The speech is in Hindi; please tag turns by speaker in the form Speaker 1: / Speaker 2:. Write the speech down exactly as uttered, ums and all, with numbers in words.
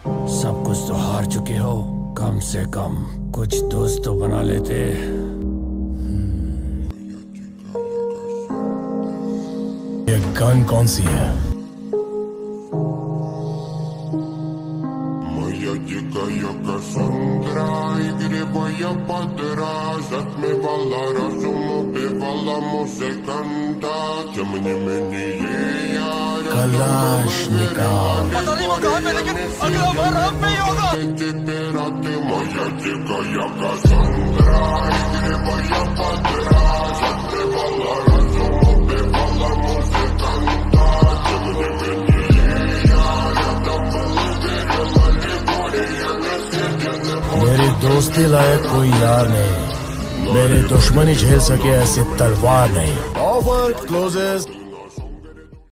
Speaker 1: सब कुछ तो हार चुके हो, कम से कम कुछ दोस्त तो बना लेते।
Speaker 2: ये गन कौन सी है? कलाशनिकोव।
Speaker 3: पता नहीं वो कहाँ पे, लेकिन अगला बार हम पे ही होगा।
Speaker 2: मेरी दोस्ती लायक कोई यार नहीं, मेरी दुश्मनी झेल सके ऐसी तलवार नहीं। Offer closes.